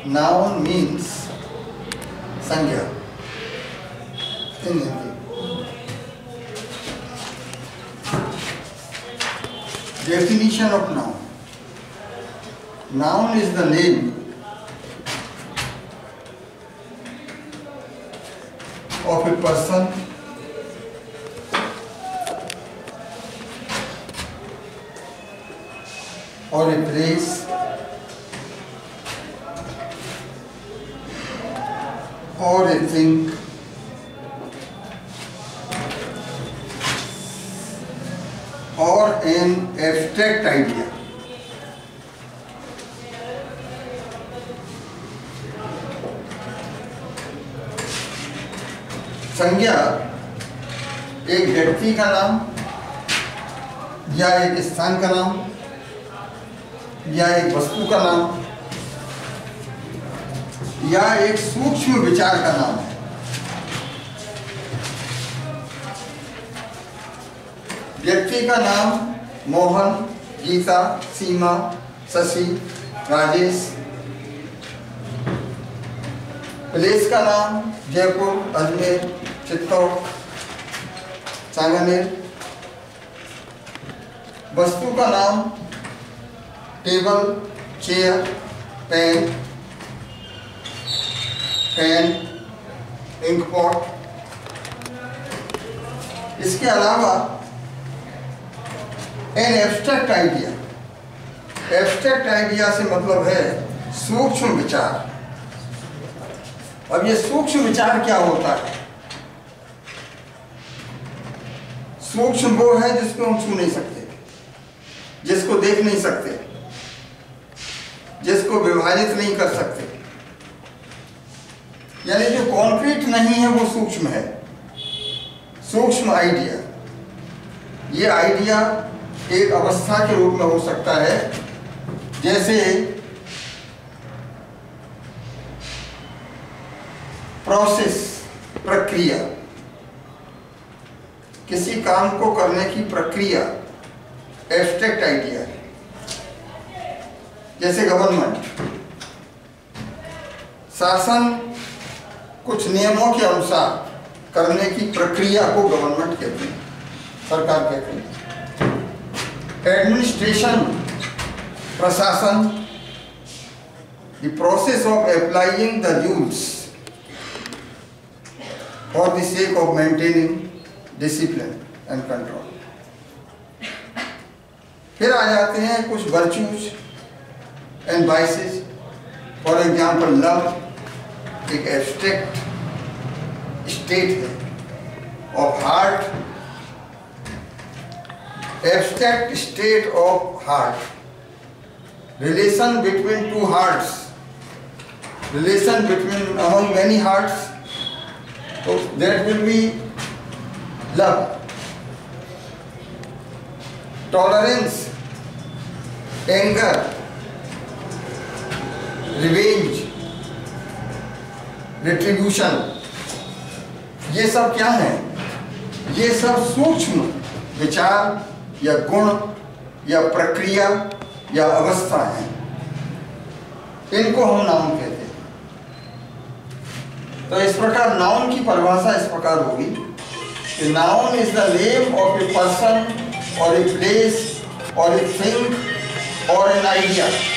Noun means संज्ञा in Hindi. Definition of noun. Noun is the name of a person or a place or a thing or an abstract idea. संज्ञा एक व्यक्ति का नाम या एक स्थान का नाम या एक वस्तु का नाम या एक सूक्ष्म विचार का नाम है। व्यक्ति का नाम मोहन, गीता, सीमा, शशि, राजेश। प्लेस का नाम जयपुर, अजमेर, चित्तौड़, सांगानेर। वस्तु का नाम table, chair, pen, fan, ink pot. इसके अलावा an abstract idea. Abstract idea से मतलब है सूक्ष्म विचार। अब ये सूक्ष्म विचार क्या होता है? सूक्ष्म वो है जिसको हम छू नहीं सकते, जिसको देख नहीं सकते, जिसको विभाजित नहीं कर सकते। यानी जो कॉन्क्रीट नहीं है वो सूक्ष्म है, सूक्ष्म आइडिया। ये आइडिया एक अवस्था के रूप में हो सकता है, जैसे प्रोसेस, प्रक्रिया। किसी काम को करने की प्रक्रिया एब्स्ट्रैक्ट आइडिया है। जैसे गवर्नमेंट, शासन कुछ नियमों के अनुसार करने की प्रक्रिया को गवर्नमेंट कहते हैं, सरकार कहते हैं। एडमिनिस्ट्रेशन, प्रशासन, the process of applying the rules for the sake of maintaining discipline and control। फिर आ जाते हैं कुछ virtues and vices। For example, love एक abstract state है of heart, abstract state of heart। relation between two hearts, relation between among many hearts, so that will be love। Tolerance, anger, revenge, retribution, ये सब क्या है? ये सब सूक्ष्म विचार या गुण या प्रक्रिया या अवस्था है। इनको हम नाउन कहते हैं। तो इस प्रकार नाउन की परिभाषा इस प्रकार होगी कि noun is the name of a person और ए प्लेस और ए थिंग और एन आइडिया